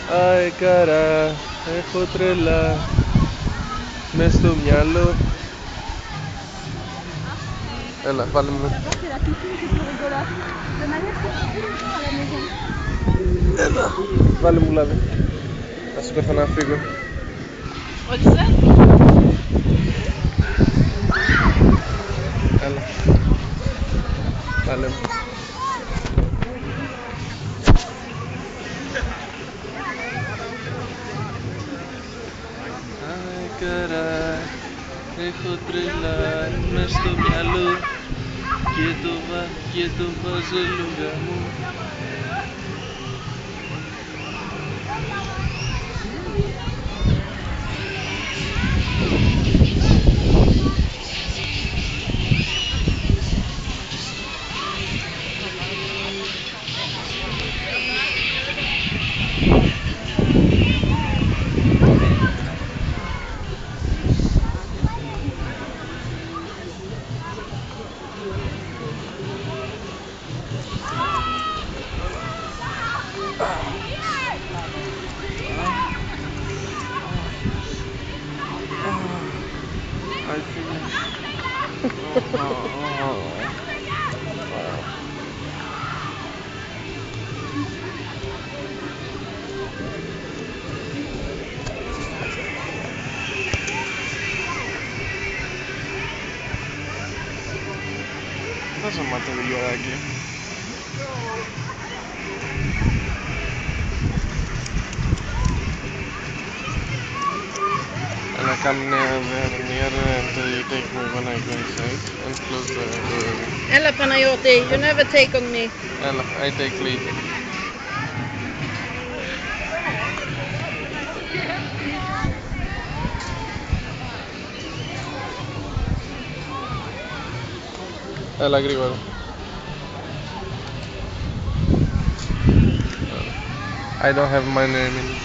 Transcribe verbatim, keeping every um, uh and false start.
Άι καρά, έχω τρελά μες στο μυαλό. Έλα, βάλε με. Έλα, βάλε μου λάδι. Θα σηκωθώ να φύγω. Ορίστε. Έλα. Βάλε μου. Άι καρά, έχω τρελά μες στο μυαλό και το, βα... και το βάζω λόγα μου. I finished. Oh, oh. Δώσε μου το βιολάκι. Έλα, come near there, near until you take me when I go inside and close the door. Έλα Παναγιώτη, you never take on me. Έλα, I take lead. Έλα γρήγορα. I don't have my name in.